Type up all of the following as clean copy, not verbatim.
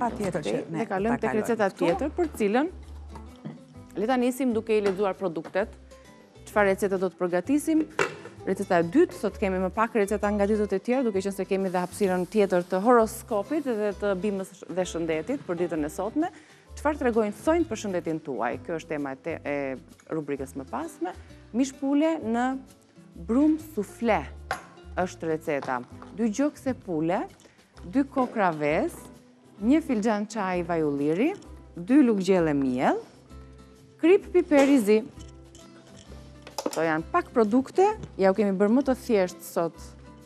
Patjetër që ne kalojmë tek receta tjetër, për cilën le ta nisim duke i lexuar produktet. Çfarë recete do të përgatisim? Receta e dytë, sot kemi më pak receta nga ditët e tjera, duke qenë se kemi dhe hapësirën tjetër të horoskopit dhe të bimës dhe shëndetit për ditën e sotme. Çfarë tregojnë thonjtë për shëndetin tuaj? Kjo është tema e rubrikës më pasme. Mish pule në brum sufle është receta. 2 gjokse pule, 2 kokra vezë, 1 filxhan çaj vaj ulliri, 2 lugë gjelle miell, krip piperi zi. Këto janë pak produkte, ja u kemi bërë më të thjeshtë sot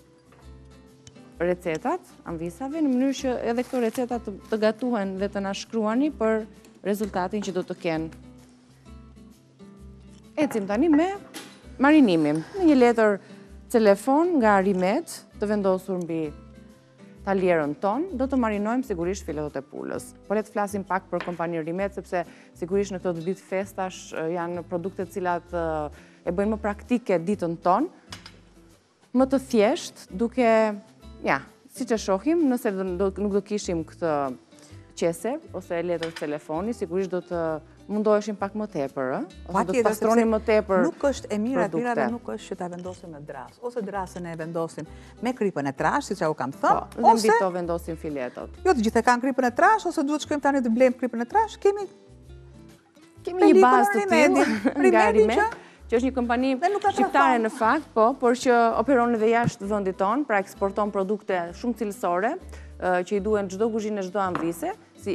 recetat, anvisave, në mënyrë që edhe këto recetat të gatuhen dhe të na shkruani për rezultatin që do të kenë. Ecim tani me marinimin. Në një letër telefon nga Rimet, të vendosur mbi talierën tonë, do të marinojmë sigurisht filetot e pulës. Po le të flasim pak për kompaninë Rimet, sepse sigurisht në këto ditë festash janë produkte të cilat e bëjnë më praktike ditën tonë, më të thjesht, duke, siç e shohim, nëse nuk do kishim këtë qese ose letër telefoni, sigurisht do të mundoheshim pak më tepër, ose do të pastronim më tepër nuk është e mira pirave, nuk është që ta vendosim me dras, ose drasën e vendosim me kripën e trash, siç u kam thënë, ose mbi to vendosim filetot. Jo, të gjithë kanë kripën e trash, ose duhet shkojmë tani të blejmë kripën e trash, kemi një bazë të tillë nga Rimet, që është një kompani shqiptare në fakt, por që operon edhe jashtë vendit tonë, pra eksporton produkte shumë cilësore, që i duhen çdo kuzhinë, çdo anvise, si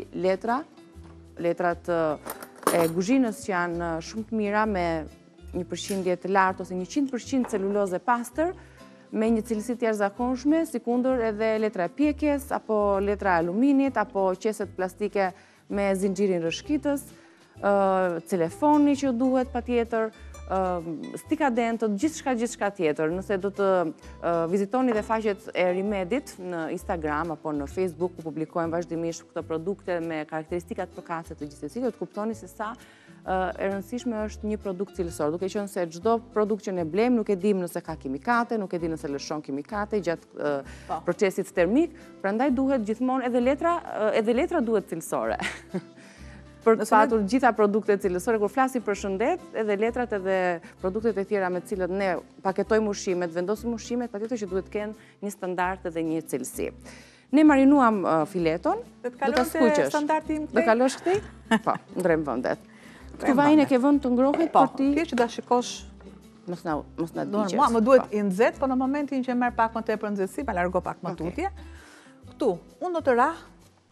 letrat e kuzhinës që janë shumë të mira me një përqindje të lartë ose 100% celulozë e pastër, me një cilësi të jashtëzakonshme, sikundër edhe letra e pjekjes, apo letra e aluminit, apo qeset plastike me zinxhirin rrëshqitës, telefoni që duhet patjetër, stikadentët, gjithçka tjetër. Nëse do të vizitoni dhe faqet e Rimedit në Instagram apo në Facebook, ku publikojmë vazhdimisht këto produkte me karakteristikat përkatëse të gjithsesi, do të kuptoni se sa e rëndësishme është një produkt cilësor, duke qenë se çdo produkt që ne blejmë nuk e dim nëse ka kimikate, nuk e dim nëse lëshon kimikate gjatë procesit termik, prandaj duhet gjithmonë edhe letra duhet cilësore. Për të patur gjitha produktet cilësore, kur flasim për shëndet, edhe letrat edhe produktet e tjera me cilët ne paketojmë ushqimet, vendosim ushqimet, patjetër që duhet të kenë një standard edhe një cilësi. Ne marinuam fileton, do ta skuqësh. Do kalosh këtej? Po, ndrem vendet. Këtë vajin e ke vënë të ngrohet për ti? Po, që ta shikosh. Mos na digjes. Më duhet i nxehtë, po në momentin që merr pak më tepër nxehtësi, ma largo pak më tutje. Ktu, unë do të rah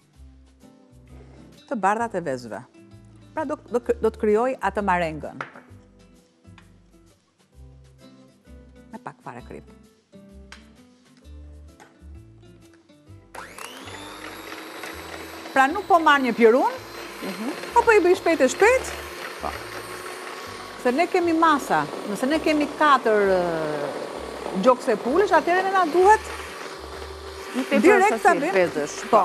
të bardhat e vezëve. Pra do të krijoj atë marengën. Me pak fare krip. Pra nuk po marr një pirun, apo i bëj shpejt e shpejt. Se ne kemi masa, nëse ne kemi 4 gjokse pulësh, atëherë na duhet direkt ta bëjmë. Po.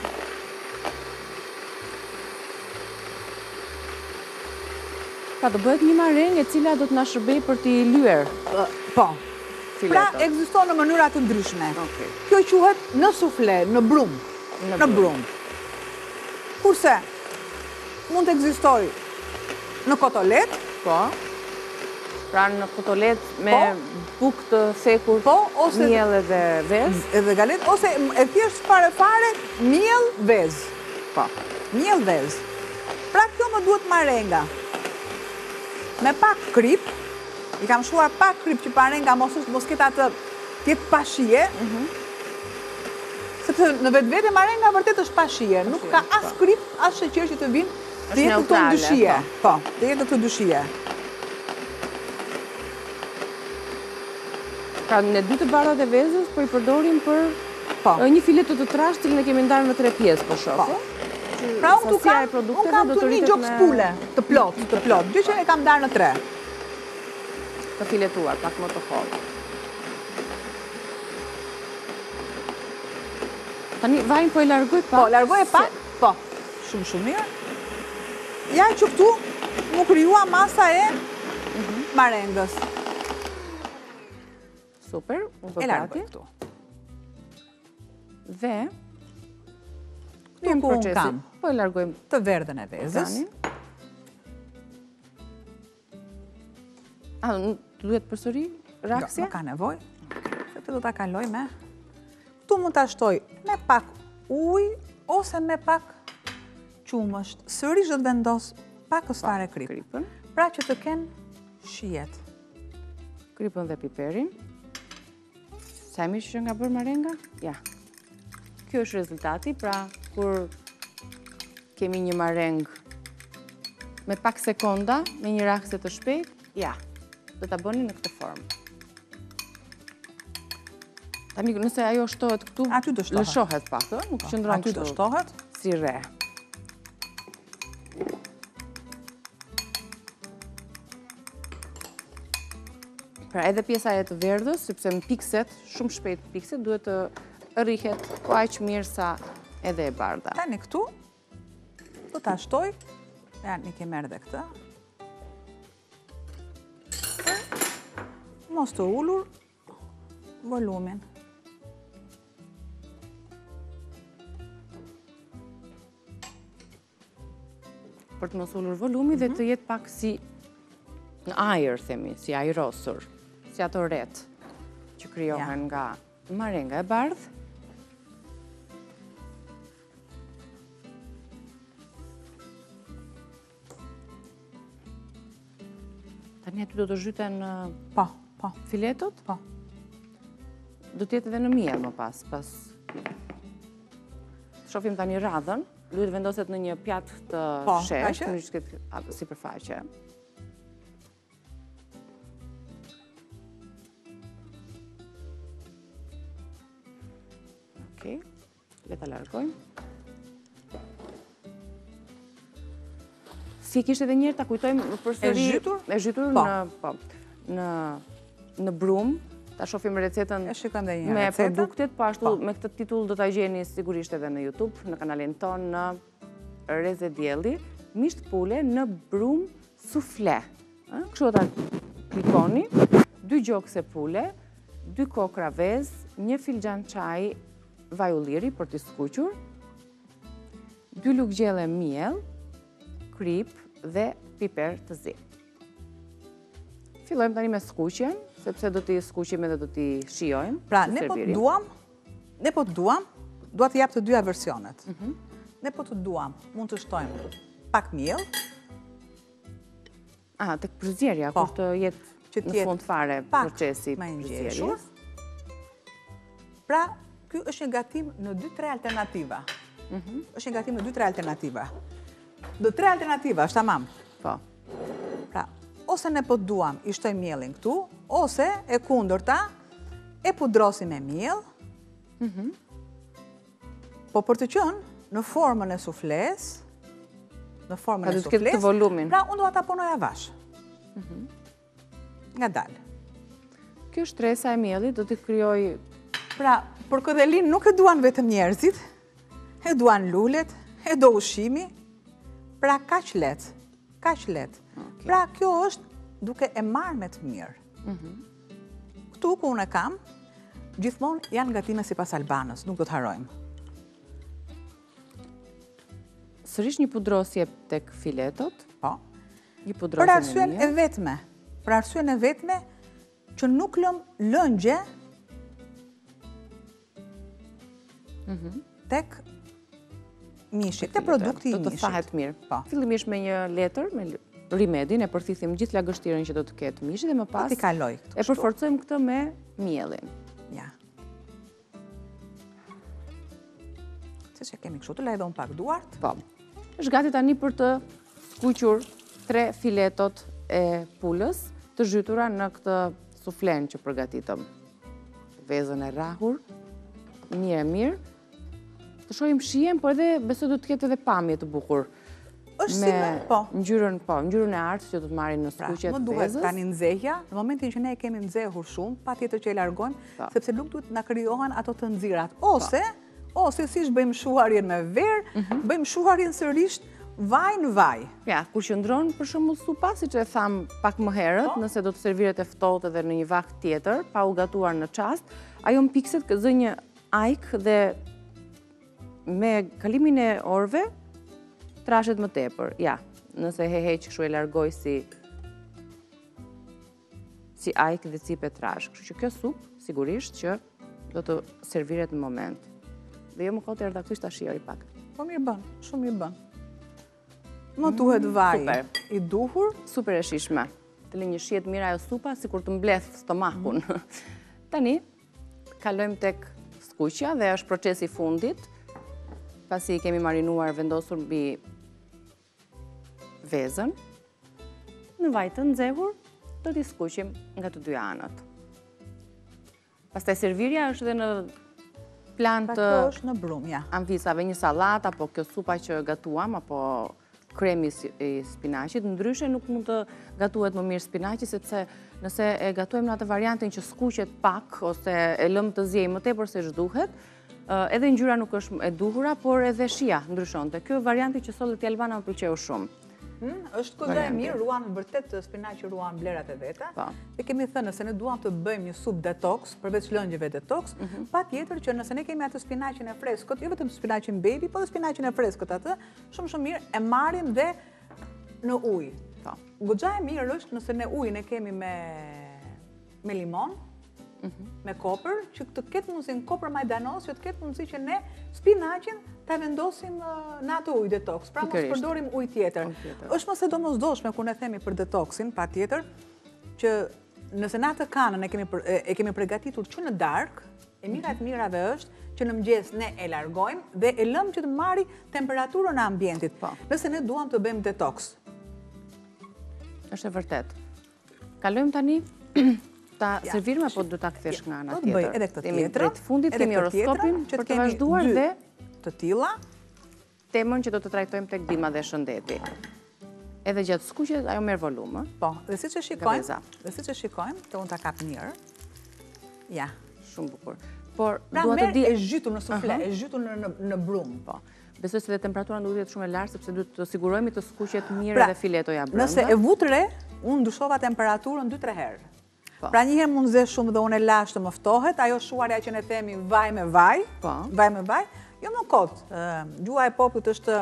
Pra do bëhet një marengë e cila do të na shërbej për t'i lyer. Po. Pra ekziston në mënyra të ndryshme. Kjo quhet në sufle, në brum. Në brum. Kurse mund të ekzistojë në kotolet. Po. Pra në kotolet me bukë të thekur, miell edhe vezë. Edhe galet, ose e thjesht fare miell vezë. Po. Miell vezë. Pra kjo më duhet marenga. Me pak krip, i kam shuar pak krip që marenga mos ketë atë tjetë pa shije, sepse në vetë marenga vërtet është pa shije, nuk ka as krip, as sheqer që të vinë të jetë këto dyshije. Po, të jetë këto dyshije. Pra në 2 bardhat e vezës, po i përdorim për një filet të trash, cilën e kemi ndarë në 3 pjesë, po shohë. Pra unë kam të një gjokë spule të plot, dy që e kam darë në 3. Të filetuar, pak më të hollë. Tani vajin po e largoj pak? Po, largoj e pak? Po, shumë mirë. Ja që këtu mu kryua masa e marengës. Super, unë e largoj këtu. Dhe këtu në procesin. Po e largojmë të verdhën e vezës. Duhet përsëri raksja? Nuk ka nevoj, se të do të kaloj me. Tu mund të ashtoj me pak ujë ose me pak qumësht. Sërish do të vendos pak fare kripën, pra që të kenë shijet. Kripën dhe piperin. Sa e mirë që nga bërë marenga? Ja. Kjo është rezultati, pra kur kemi një mareng me pak sekonda, me një rakse të shpejt, ja, do të bëni në këtë formë. Tani, nëse ajo shtohet këtu, lëshohet pak, nuk qëndron kështu. Aty do shtohet? Si re. Pra edhe pjesa e të verdhës, sepse në pikset, shumë shpejt pikset, duhet të rrihet po aq mirë sa edhe e bardha. Tani këtu, do të ashtoj, një ke merë dhe këtë, mos të ullur volumin. Për të mos ullur volumi dhe të jetë pak si në ajër, themi, si ajrosur, si ato ret që kryohen nga marenga e bardhë. Tani aty do të zhyten filetot? Po. Do t'jetë edhe në miell më pas. Shofim tani radhën, duhet vendoset në një pjatë të sheshtë, në që sipërfaqe. Okej, le ta largojmë. Si kishte edhe njërë, ta kujtojmë përsëri... E zhytur në brum, ta shofim recetën me produktet, po ashtu me këtë titull do t'a gjeni sigurisht edhe në YouTube, në kanalin ton, në Reze Dielli, misht pule në brum sufle. Kështu ta klikoni, 2 gjokse pule, 2 kokra vez, 1 filxhan çaj vaj ulliri për t'i skuqur, 2 lugë gjelle miell, krip dhe piper të zi. Fillojmë tani me skuqjen, sepse do t'i skuqim edhe do t'i shijojmë. Pra, ne po të duam, dua të jap të dyja versionet. Ne po të duam, mund të shtojmë pak miell. Tek përzierja, kur të jetë në fund fare procesi përzierjes. Pra, ky është një gatim në 2-3 alternativa. Është një gatim në 2-3 alternativa. Do 3 alternativa, është tamam. Po. Pra, ose ne po duam i shtojmë miellin këtu, ose e kundërta e pudrosim me miell. Po për të qenë në formën e sufles, pra unë do ta punoj avash. Nga dalë. Kjo shtresa e miellit do t'i krijoj. Pra, për këdhelin nuk e duan vetëm njerëzit, e duan lulet, e do ushqimi. Pra, kaq let. Pra, kjo është duke e marrë me të mirë. Këtu ku unë e kam, gjithmonë janë gatime sipas Albanës, nuk do të harrojmë. Sërish një pudrosje tek filetot? Po. Një pudrosje për arsyen e vetme që nuk lëm lëngje tek mishit, te produkti i mishit. Do të thahet mirë. Fillimisht me një letër, me rimedin, e përthithim gjithë lagështirën që do të ketë mishit, dhe më pas e përforcojmë këtë me miellin. Ja. Se që kemi kështu, të la edhe unë pak duart. Po. Është gati tani për të skuqur 3 filetot e pulës të zhytura në këtë suflen që përgatitëm. Vezën e rrahur, mirë. Të shohim shijen, por edhe besoj do të ketë edhe pamje të bukur. Është si me, po. Ngjyrën e artës që do të marrin në skuqjet vezës. Më duhet tani nxehja, në momentin që ne e kemi nxehur shumë, patjetër që e largojmë, sepse nuk duhet na krijohen ato të nxirrat. Ose siç bëjmë shuarjen me verë, bëjmë shuarjen sërish vaj në vaj. Ja, kur qëndron për shembull supa, siç e tham pak më herët, nëse do të serviret e ftohtë edhe në një vakt tjetër, pa u gatuar në çast, ajo mpikset zë një ajk dhe me kalimin e orëve, trashet më tepër, ja. Nëse heq kështu e largoj si ajk dhe cipe trash. Kështu që kjo supë, sigurisht që do të serviret në moment. Dhe jo më kote redaktuisht ta shijoj pak. Po mirë bën, shumë mirë bën. Më duhet vaj i duhur. Super e shishme. Të lë një shihet mirë ajo supa, sikur të mbledh stomakun. Tani, kalojmë tek skuqja dhe është procesi i fundit. Pasi i kemi marinuar, vendosur mbi vezën, në vaj të nxehur, do t'i skuqim nga të dy anët. Pastaj servirja është dhe në plan të është në brum, ja. Anvisave, një sallat, apo kjo supa që gatuam, apo kremi i spinaqit. Ndryshe nuk mund të gatuhet më mirë spinaqi, sepse nëse e gatujem në atë variantin që skuqet pak, ose e lëm të zjej më tepër se ç'duhet, edhe ngjyra nuk është e duhura, por edhe shija ndryshonte. Ky varianti që sollet ti Albana më pëlqeu shumë. Është goxha e mirë, ruan vërtet spinaqi ruan vlerat e veta. Dhe kemi thënë, nëse ne duam të bëjmë një supë detox, përveç lëngjeve detox, patjetër që nëse ne kemi atë spinaqin e freskët, jo vetëm spinaqin baby, po dhe spinaqin e freskët atë, shumë mirë e marrim dhe në ujë. Goxha e mirë është nëse ne ujin e kemi me limon, me kopër, që të ketë mundësi në kopër majdanos, që të ketë mundësi që ne spinaqin ta vendosim në atë ujë detox, pra mos përdorim ujë tjetër. Është mos e domosdoshme kur ne themi për detoxin, patjetër, që nëse në atë kanën e kemi përgatitur që në darkë, e mirave është që në mëngjes ne e largojmë dhe e lëmë që të marri temperaturën e ambientit. Nëse ne duam të bëjmë detox. Është e vërtet. Kalojmë tani ta servirme, apo do ta kthesh nga ana tjetër? Do të bëj edhe këtë tjetrën. Në fundit kemi horoskopin për të vazhduar dhe të tilla temën që do të trajtojmë tek dimma dhe shëndeti. Edhe gjatë skuqjes ajo merr volum, Po, dhe siç e shikojmë, të unë ta kap mirë. Ja, shumë bukur. Por dua të di e zhytur në sufle, e zhytur në brum, po. Besoj se dhe temperatura duhet të jetë shumë e lartë sepse duhet të sigurojmë të skuqet mirë dhe filetoja brenda. Nëse e vu të re, unë ndryshova temperaturën 2-3 herë. Pra njëherë mund zë shumë dhe unë e lash të mëftohet, ajo shuarja që ne themi vaj me vaj, jo më kot. Gjua e popullit është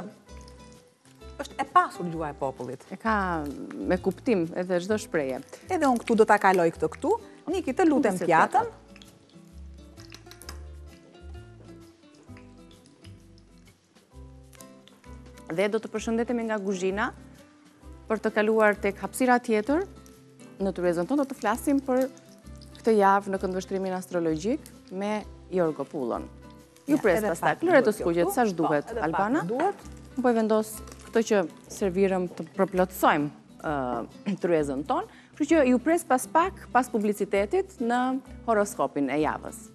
e pasur gjua e popullit. E ka me kuptim edhe çdo shprehje. Edhe unë këtu do ta kaloj këtë këtu. Niki, të lutem pjatën. Dhe do të përshëndetemi nga kuzhina për të kaluar tek hapësira tjetër. Në Turizën tonë do të flasim për këtë javë në këndvështrimin astrologjik me Jorgo Pullon. Ju pres pastaj klore të skuqjet sa ç'duhet, Albana. Po e vendos këtë që servirëm të përplotësojmë Turizën tonë. Kështu që ju pres pas publicitetit në horoskopin e javës.